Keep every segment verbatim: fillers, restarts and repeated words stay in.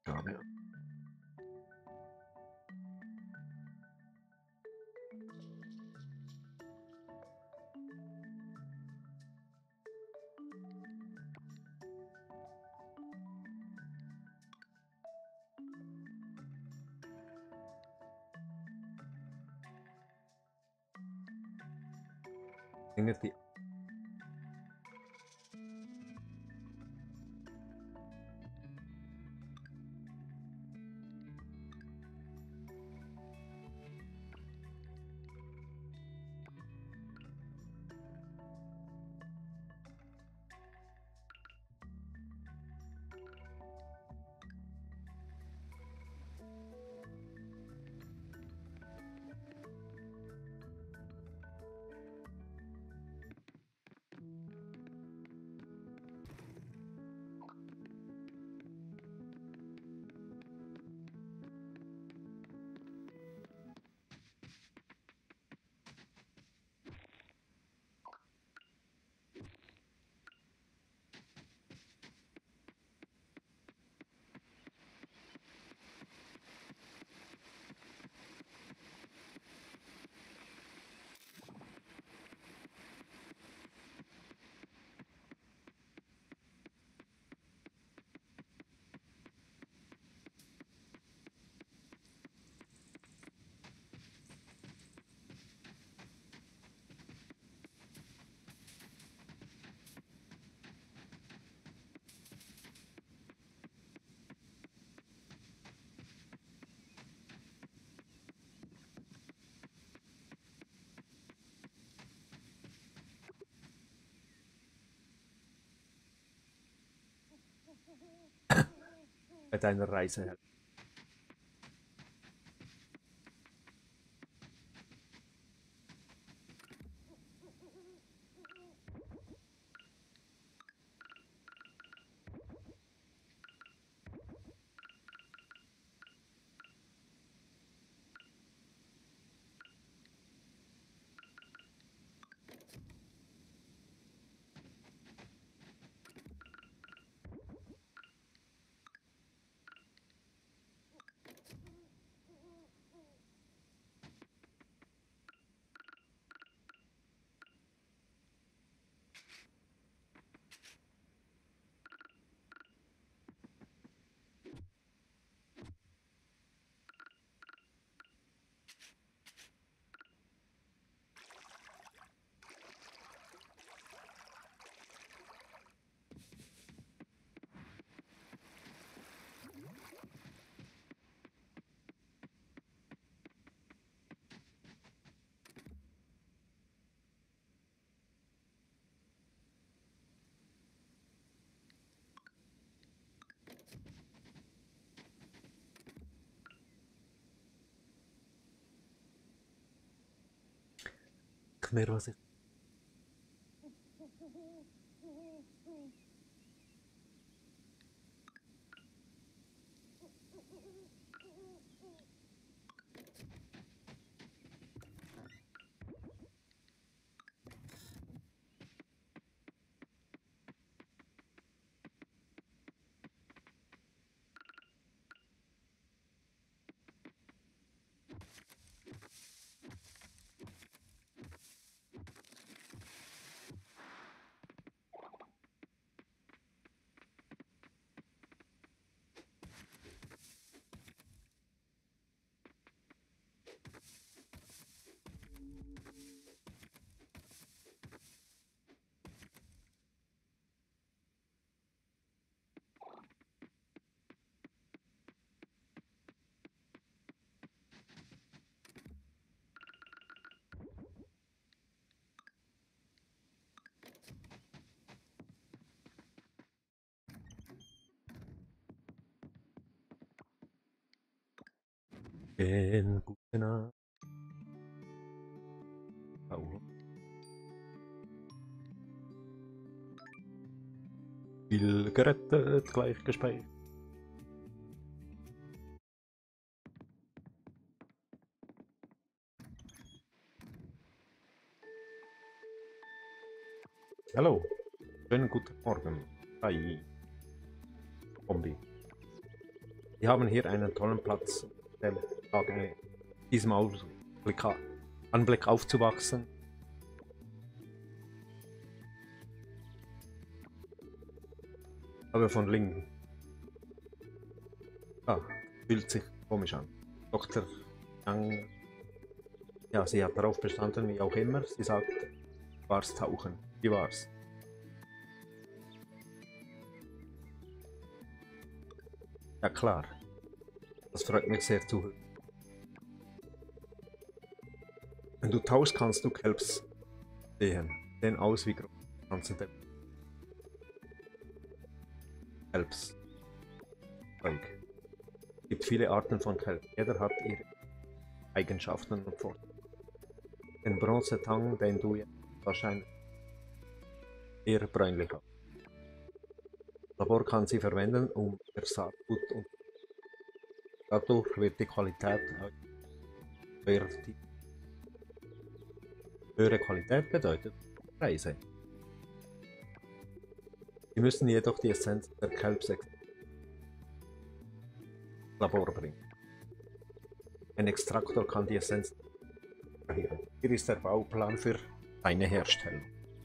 Ja. Inget i bei deiner Reise. Khmer was ich. En gute Nacht. Oh. Spiel gerettet, gleich gespeichert. Hallo, schönen guten Morgen. Hi, Zombie. Wir haben hier einen tollen Platz, der Tage diesem Ausblick, Anblick aufzuwachsen. Aber von linken. Ah, fühlt sich komisch an. Doktor Yang, ja, sie hat darauf bestanden, wie auch immer. Sie sagt, war's tauchen. Wie war's? Ja klar. Das freut mich sehr zu hören. Wenn du tauchst, kannst du Kelps sehen. Sehen aus wie große Kelps. Es gibt viele Arten von Kelp. Jeder hat ihre Eigenschaften und Vorteile. Den Bronzetang, den du jetzt wahrscheinlich eher bräunlich hast. Das Labor kann sie verwenden, um ihr Saatgut und dadurch wird die Qualität höher. Höhere Qualität bedeutet Preise. Sie müssen jedoch die Essenz der Kelps ins Labor bringen. Ein Extraktor kann die Essenz extrahieren. Hier ist der Bauplan für eine Herstellung.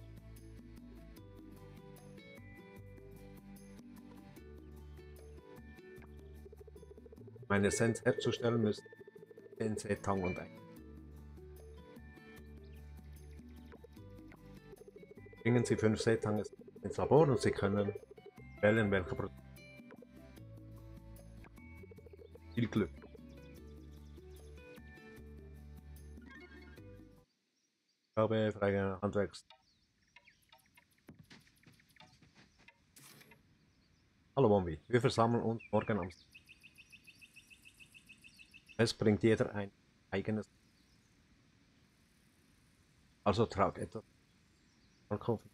Um eine Essenz herzustellen, müssen zehn Seetang und ein. Bringen Sie fünf Seetang ins Labor und Sie können wählen, welcher Produkt. Viel Glück! Ich habe freie Handwerks. Hallo Bombi, wir versammeln uns morgen am. Es bringt jeder ein eigenes. Also trag etwas. Ankunft.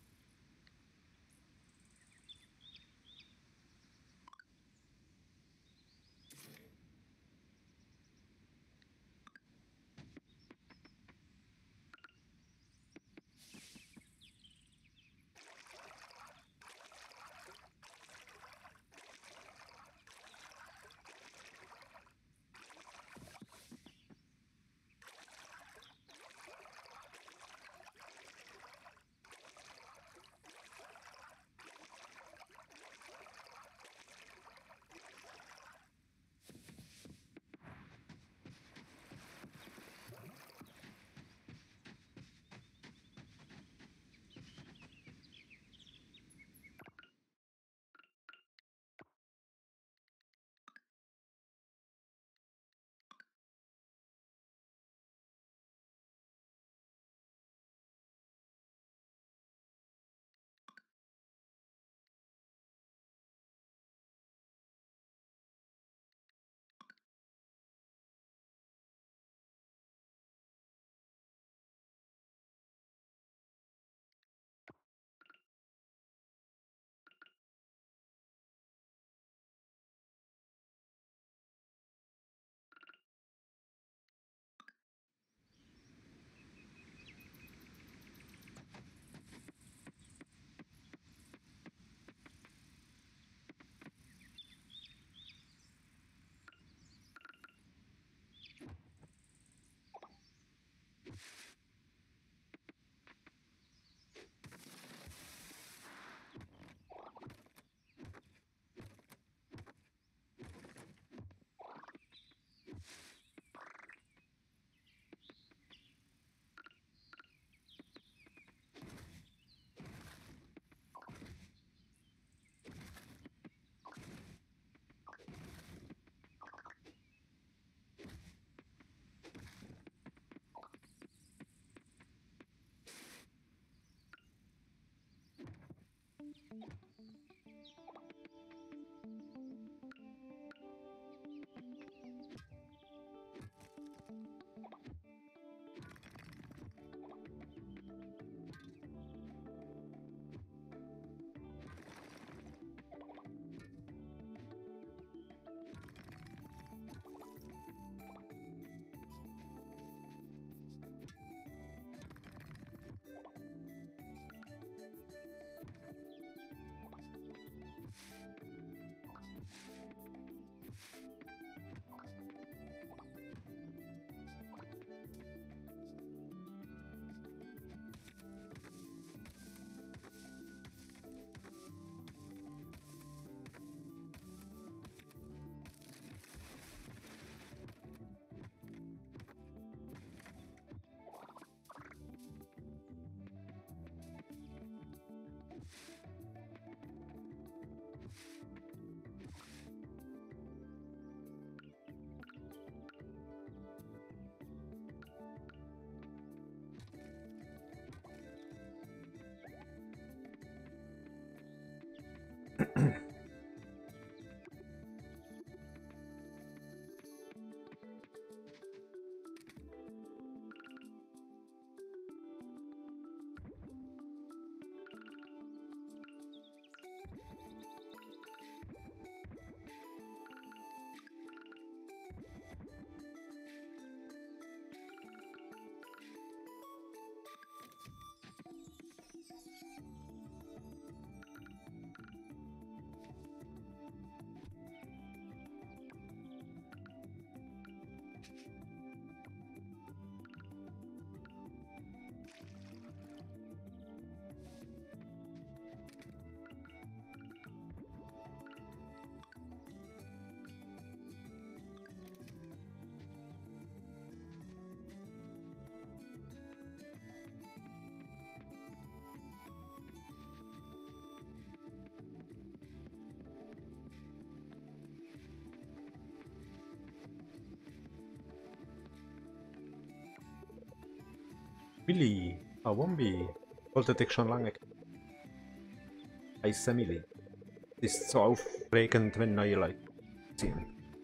Willi, ah, Wombi. Wollte dich schon lange kennen. Heiße Milli. Ist so aufregend, wenn neue Leute ziehen.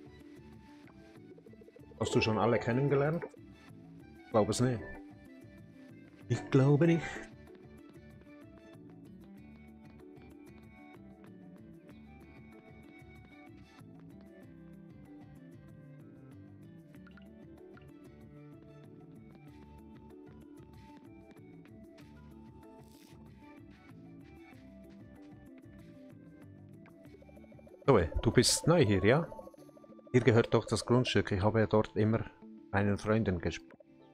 Hast du schon alle kennengelernt? Ich glaube es nicht. Ich glaube nicht. Zoe, du bist neu hier, ja? Hier gehört doch das Grundstück. Ich habe ja dort immer meinen Freunden gespielt.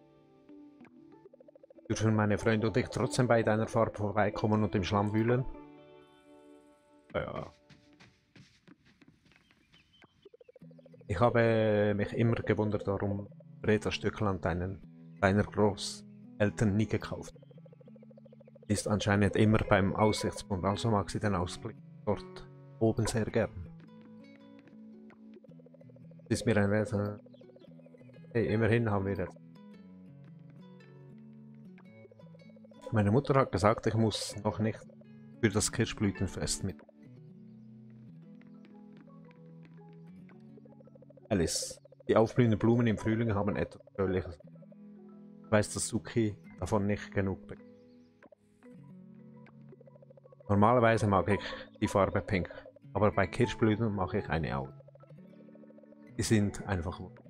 Dürfen meine Freunde und ich trotzdem bei deiner Fahrt vorbeikommen und im Schlamm wühlen? Ja. Ich habe mich immer gewundert, warum Red das Stück Land deinen, deiner Großeltern nie gekauft. Sie ist anscheinend immer beim Aussichtspunkt, also mag sie den Ausblick dort oben sehr gern. Das ist mir ein Wert. Hey, immerhin haben wir jetzt. Meine Mutter hat gesagt, ich muss noch nicht für das Kirschblütenfest mit. Alice, die aufblühenden Blumen im Frühling haben etwas Fröhliches. Ich weiß, dass Suki davon nicht genug bekommt. Normalerweise mag ich die Farbe Pink, aber bei Kirschblüten mache ich eine Auge. Die sind einfach wunderbar.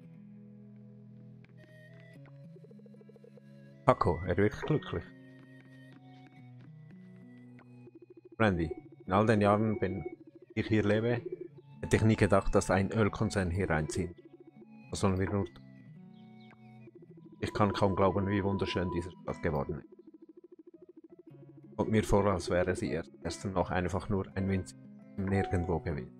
Paco, er wirkt glücklich. Randy, in all den Jahren, wenn ich hier lebe, hätte ich nie gedacht, dass ein Ölkonzern hier einzieht. Was sollen wir nur tun? Ich kann kaum glauben, wie wunderschön diese Stadt geworden ist. Kommt mir vor, als wäre sie erst gestern noch einfach nur ein winzig Nirgendwo gewesen.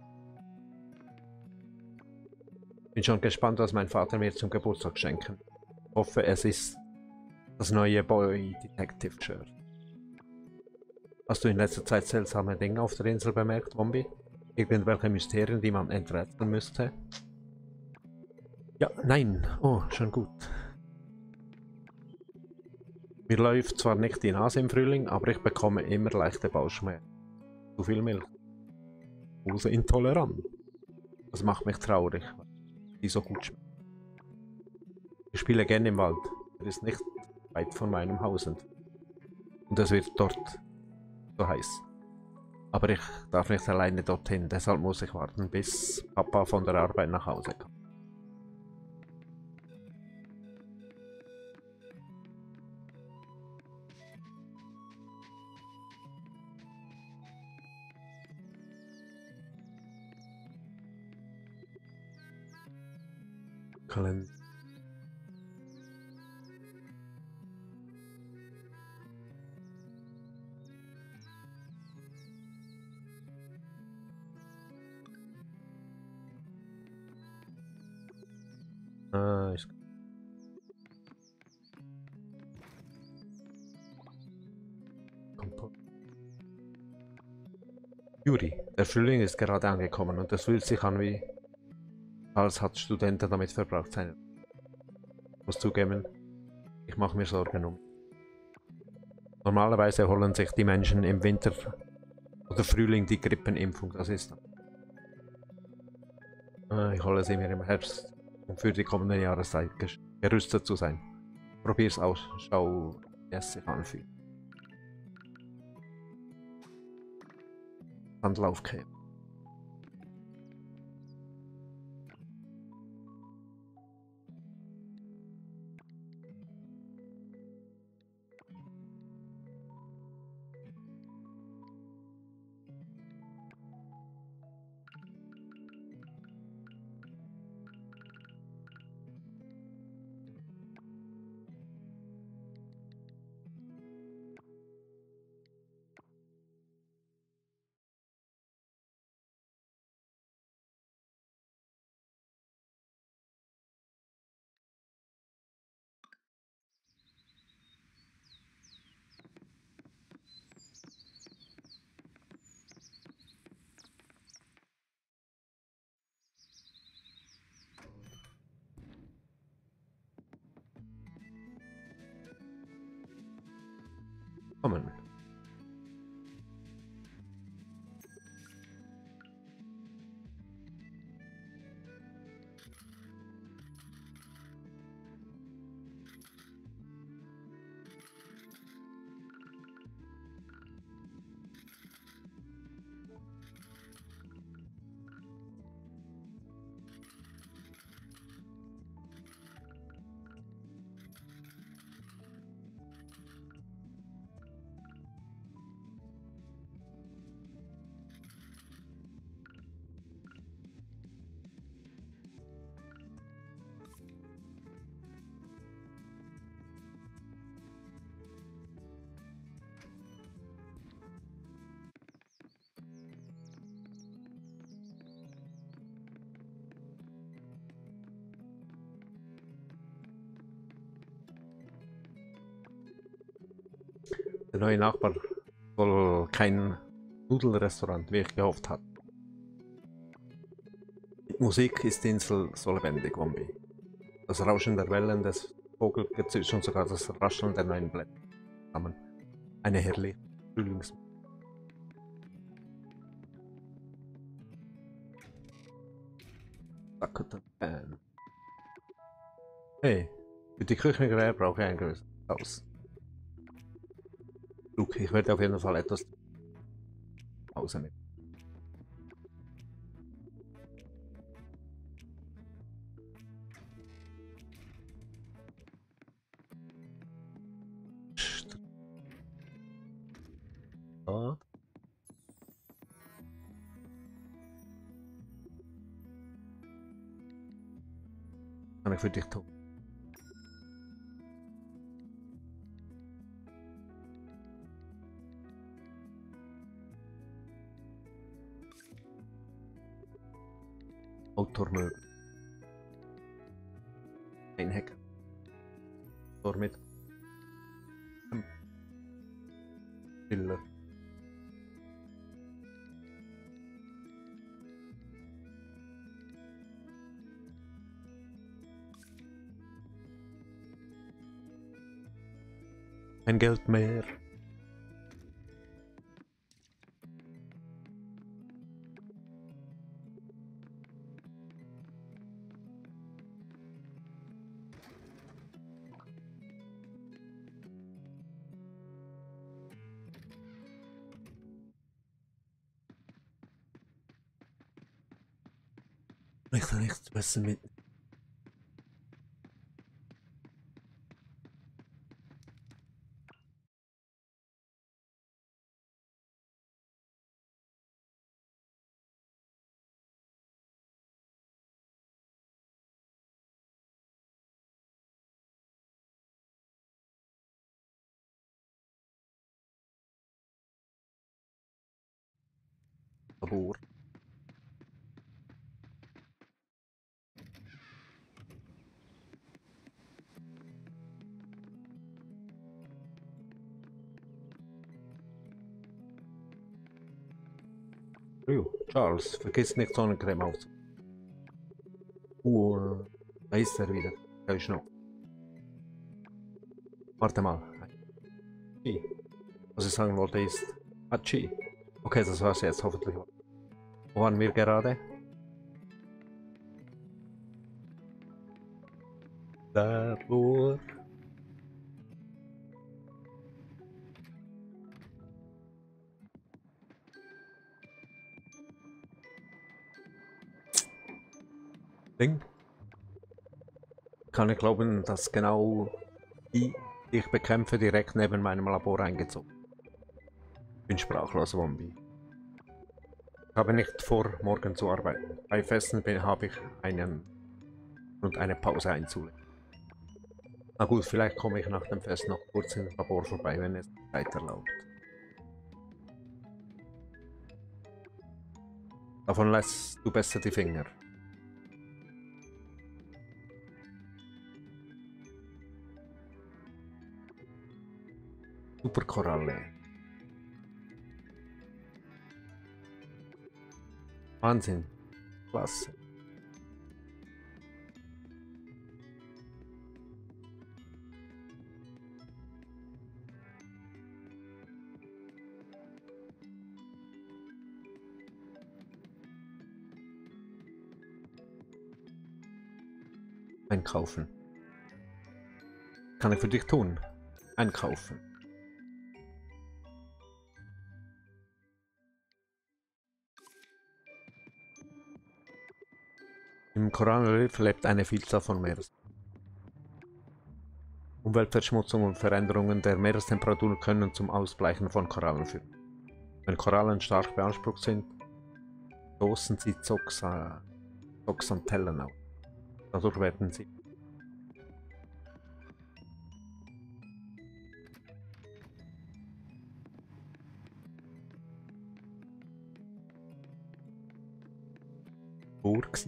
Bin schon gespannt, was mein Vater mir zum Geburtstag schenken. Hoffe, es ist das neue Boy Detective Shirt. Hast du in letzter Zeit seltsame Dinge auf der Insel bemerkt, Wombi? Irgendwelche Mysterien, die man enträtseln müsste? Ja, nein. Oh, schon gut. Mir läuft zwar nicht die Nase im Frühling, aber ich bekomme immer leichte Bauchschmerzen. Zu viel Milch. Also intolerant. Das macht mich traurig, weil die so gut schmeckt. Ich spiele gerne im Wald. Er ist nicht weit von meinem Haus entfernt. Und es wird dort so heiß. Aber ich darf nicht alleine dorthin, deshalb muss ich warten, bis Papa von der Arbeit nach Hause kommt. Kalender. Ah, ist Kompost. Juri, der Frühling ist gerade angekommen und es fühlt sich an wie, als hat Studenten damit verbracht sein. Ich muss zugeben, ich mache mir Sorgen um. Normalerweise holen sich die Menschen im Winter oder Frühling die Grippenimpfung, das ist dann. Ah, ich hole sie mir im Herbst, um für die kommende Jahreszeit gerüstet zu sein. Probier's aus, schau, wie es sich anfühlt. Handlaufkäfer. kommen. Der neue Nachbar soll kein Nudelrestaurant, wie ich gehofft hatte. Die Musik ist die Insel so lebendig, Wombi. Das Rauschen der Wellen, des Vogelgezwitschers und sogar das Rascheln der neuen Blätter zusammen. Eine herrliche Frühlings... Hey, für die Küchengeräte brauche ich ein größeres Haus. Luke, ich werde auf jeden Fall etwas Hause mit. Ja. Kann ich für dich tun? Autormöbel. Ein Heck. Tor mit. Filler. Kein Geld mehr. Ich kann nichts besser mit. Labor. Jo, Charles, vergiss nicht Sonnencreme aus. Uh, da ist er wieder. Da ist noch. Warte mal. Chi. Was ich sagen wollte ist. Hachi. Okay, das war's jetzt hoffentlich. Wo waren wir gerade? Labor. Ding. Kann ich glauben, dass genau die, die ich bekämpfe, direkt neben meinem Labor eingezogen. Bin sprachlos, Wombi. Ich habe nicht vor, morgen zu arbeiten. Bei Festen habe ich einen und eine Pause einzulegen. Na gut, vielleicht komme ich nach dem Fest noch kurz ins Labor vorbei, wenn es Zeit erlaubt. Davon lässt du besser die Finger. Superkoralle. Wahnsinn. Klasse. Einkaufen. Kann ich für dich tun? Einkaufen. Im Korallenriff lebt eine Vielzahl von Meeres. Umweltverschmutzung und Veränderungen der Meerestemperatur können zum Ausbleichen von Korallen führen. Wenn Korallen stark beansprucht sind, stoßen sie Zooxa Zooxanthellen auf. Dadurch werden sie Burgsi.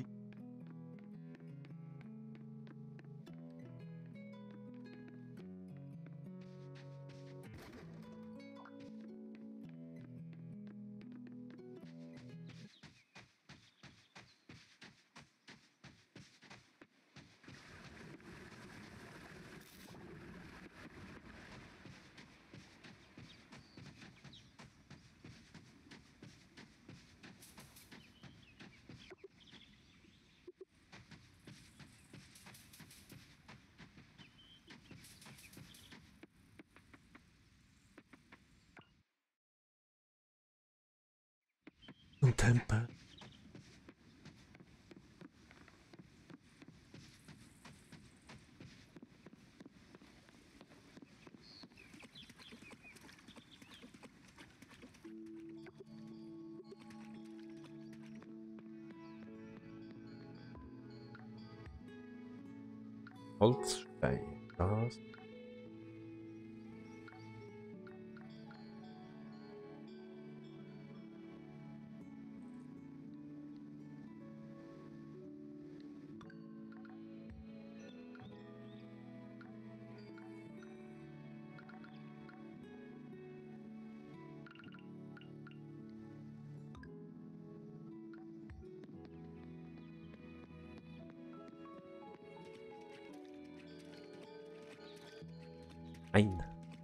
Und Tempel. Holzstein, das. Ein.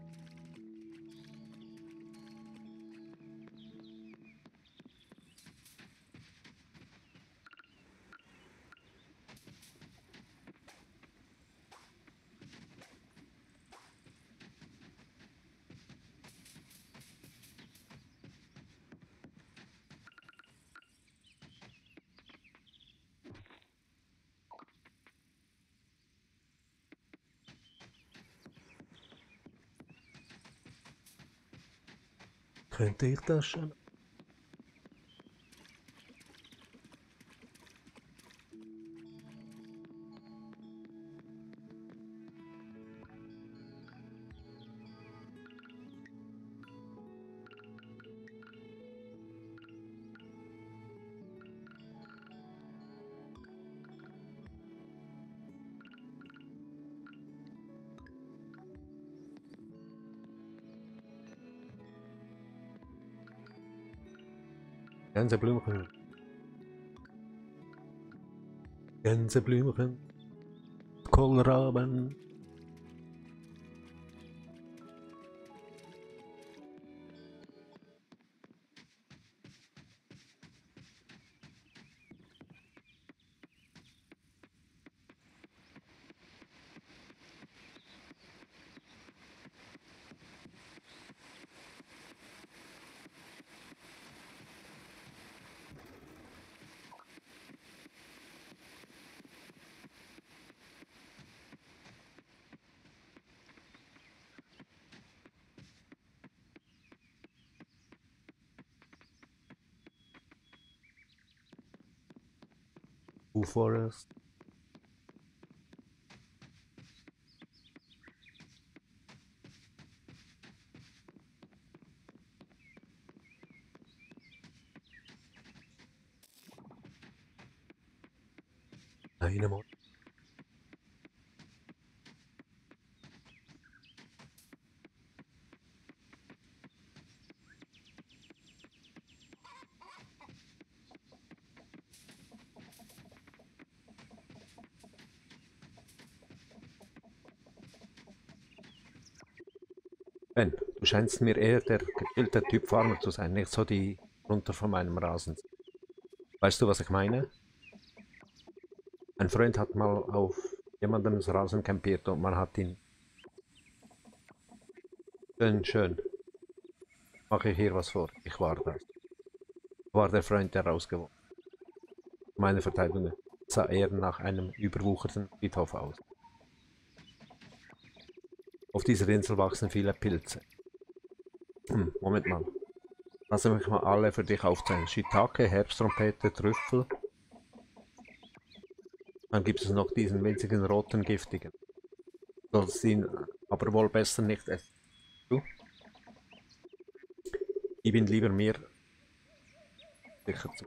Könnte ich das schon? Gänseblümchen. Gänseblümchen. Kohlraben. Blue Forest. Dynamite. Ben, du scheinst mir eher der gechillte Typ Farmer zu sein, nicht so die runter von meinem Rasen. Weißt du, was ich meine? Ein Freund hat mal auf jemandem das Rasen campiert und man hat ihn. Schön, schön. Mache ich hier was vor. Ich war das. War der Freund, der rausgewonnen. Meine Verteidigung sah eher nach einem überwucherten Friedhof aus. Auf dieser Insel wachsen viele Pilze. Hm, Moment mal. Lass mich mal alle für dich aufzählen. Shiitake, Herbsttrompete, Trüffel. Dann gibt es noch diesen winzigen roten giftigen. Sollst ihn aber wohl besser nicht essen. Du? Ich bin lieber mir sicher zu.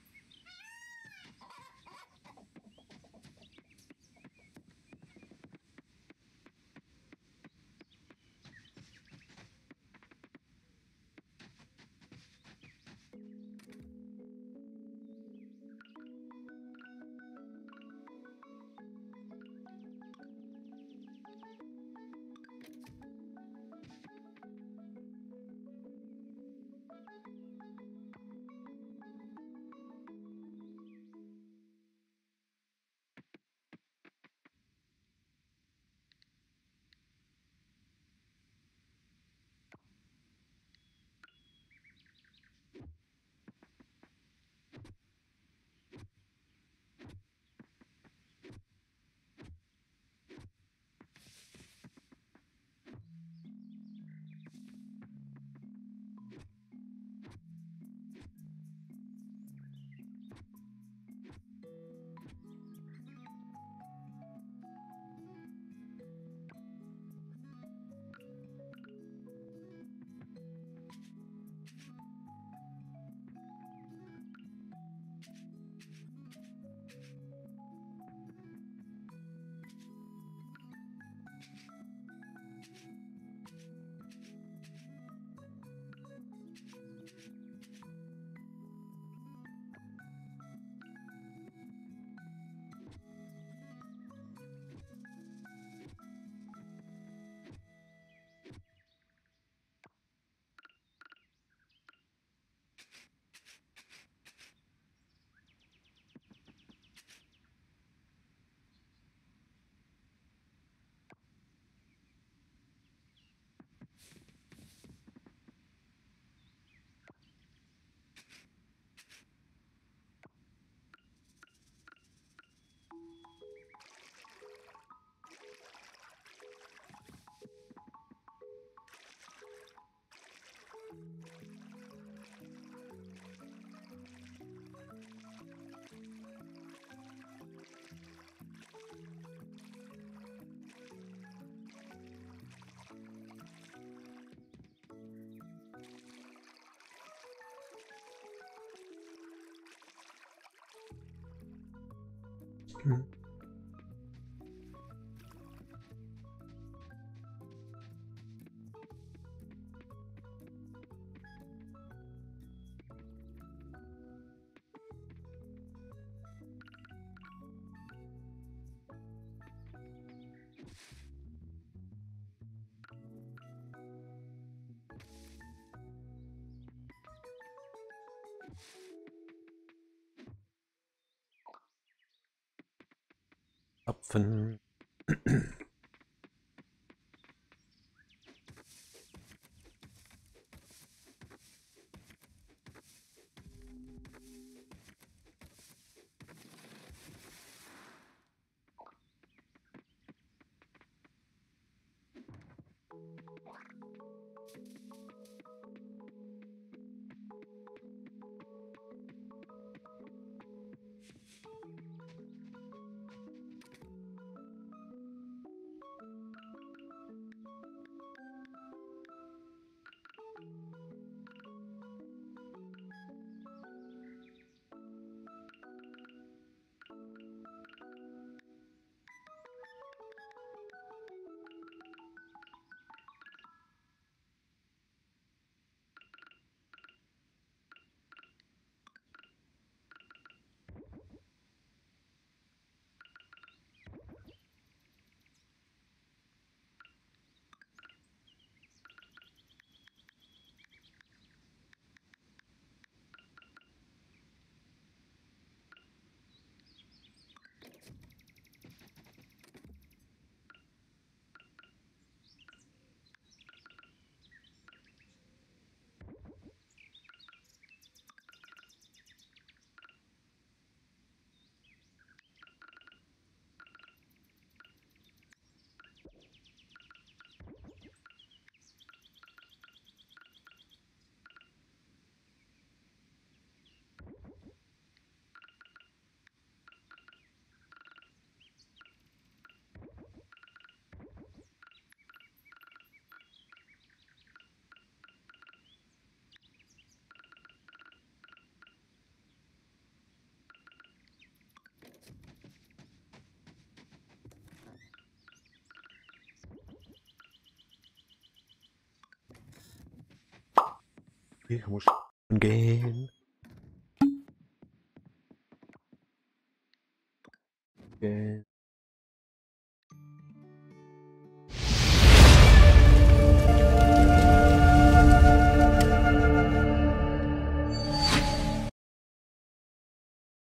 Hm. Apfen. Ich muss gehen. Gehen.